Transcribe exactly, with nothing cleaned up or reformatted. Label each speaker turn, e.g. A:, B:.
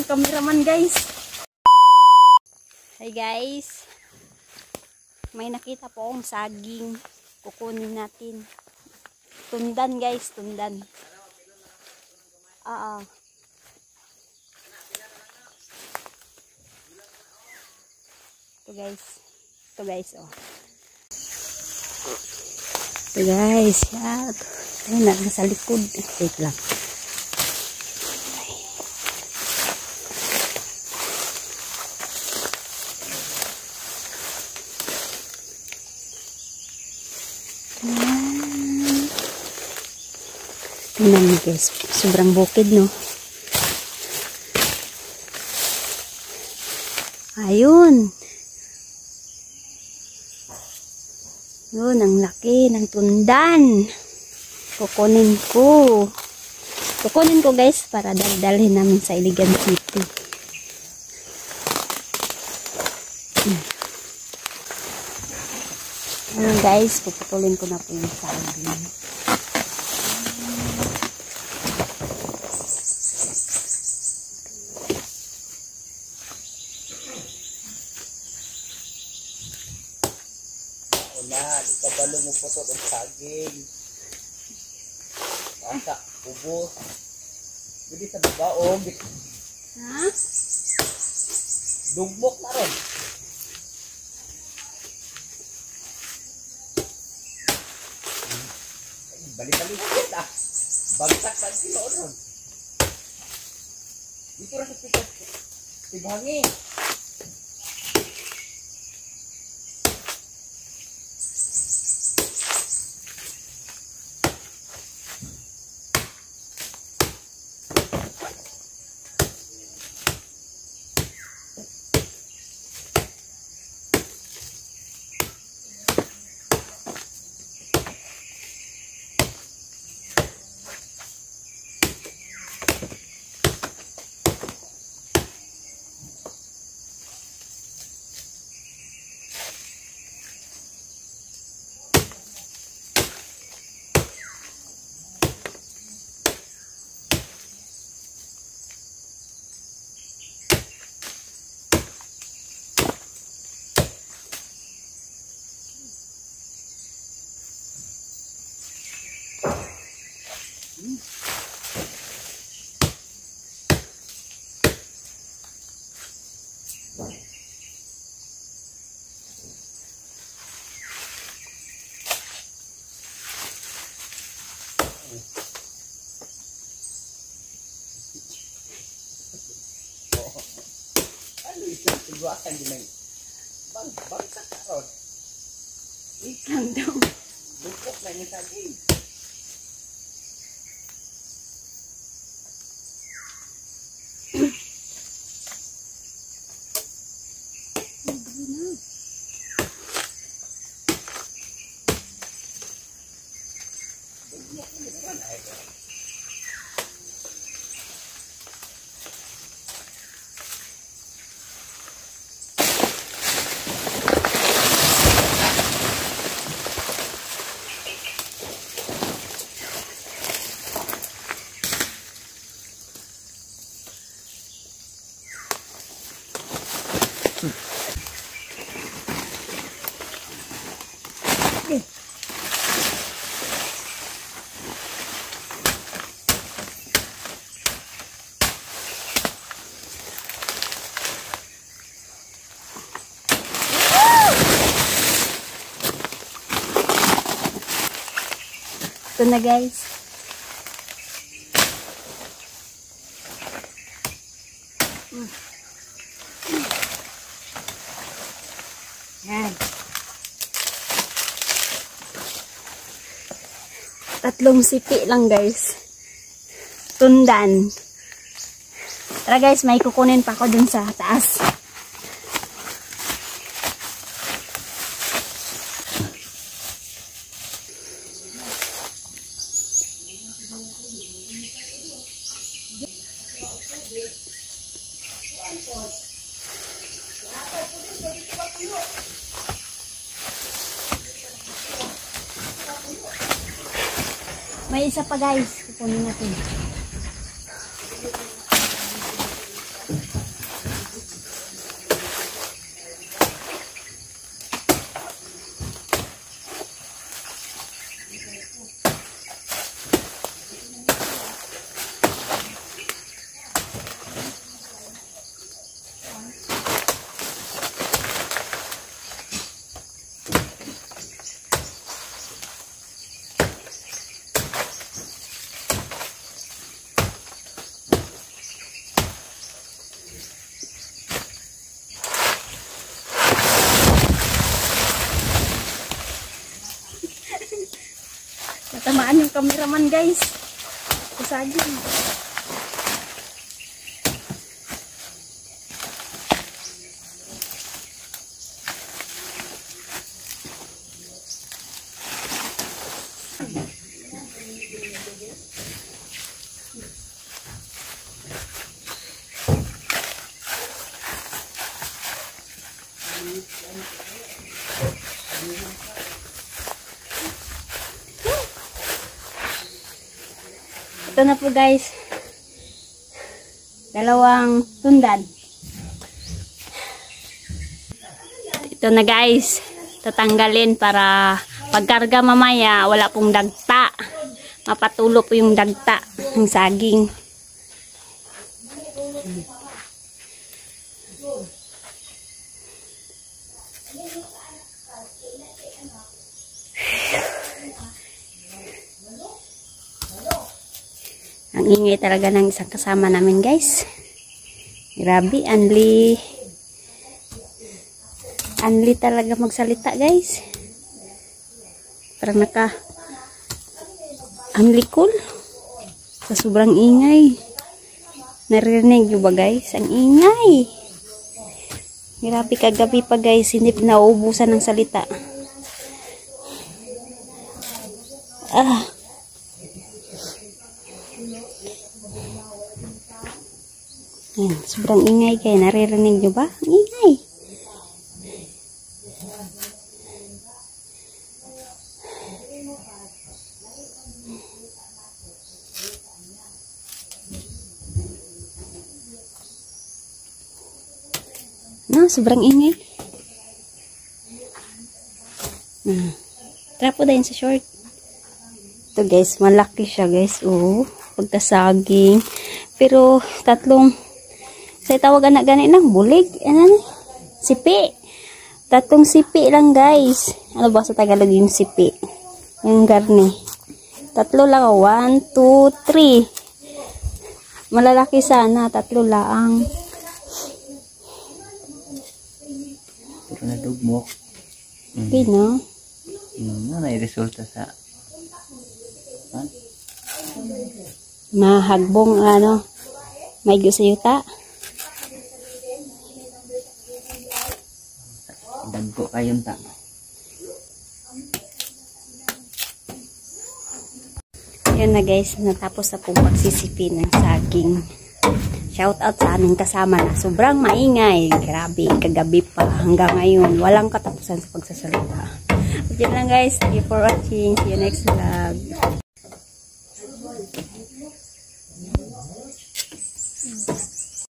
A: cameraman guys. Hi guys. May nakita po akong saging. Kukunin natin. Tundan guys, tundan. Ah. Ito guys. Ito guys oh. Ito guys, yan. Ayun na, nasa likod. Wait lang. Tingnan niyo guys, sobrang bukid no. Ayun. Yun, ang laki ng tundan. Kukunin ko. Kukunin ko guys para daldalhin namin sa Iligan City. Ayun guys, puputulin ko na po yung saging.
B: Wala, ikabalo mo po ito ng saging. Basta, ubos. Hindi sa babaong.
A: Ha?
B: Dugmok na ron. Balik-balik ah. Bagsak sa kilo ron. Dito rin sa pito. Tibhangi. Ano ito? Sigurakan din ng bang, bangsak ka ron.
A: Ikang daw.
B: Bukok na yung saging.
A: Ito na guys. Yan. Tatlong sipi lang guys. Tundan. Tara guys, may kukunin pa ako dun sa taas. May isa pa guys, kukunin natin. cameraman guys. Kusagin. Ito na po guys, dalawang tundan. Ito na guys, tatanggalin para pagkarga mamaya wala pong dagta, mapatulo po yung dagta ng saging. Ang ingay talaga ng isang kasama namin guys. Grabe, Anli. Anli talaga magsalita guys. Parang naka Anli cool. Sa sobrang ingay. Narinig nyo ba guys? Ang ingay. Grabe, kagabi pa guys. Hindi nauubusan ng salita. Ah. Yan, sobrang ingay kayo. Naririnig nyo ba? Ang ingay. No, sobrang ingay. Hmm. Tara po dahil sa short. Ito guys, malaki siya guys. Oh, pagkasaging. Pero tatlong sa tawag anak gani lang, bulig, ano ni? Sipi. Tatlong sipi lang guys. Ano ba sa Tagalog yung sipi? Yung garni. Tatlo lang, one, two, three. Malalaki sana, tatlo lang.
B: Pero nadugmok.
A: Okay, no?
B: Ano na resulta sa ha?
A: Mahagbong, ano, may gusto yuta.
B: Dagko kayong ta.
A: Yun na guys, natapos na po pagsisipi ng saging. Shout out sa aming kasama na sobrang maingay. Grabe, kagabi pa hanggang ngayon. Walang katapusan sa pagsasalita. At yun lang guys, thank you for watching. See you next vlog.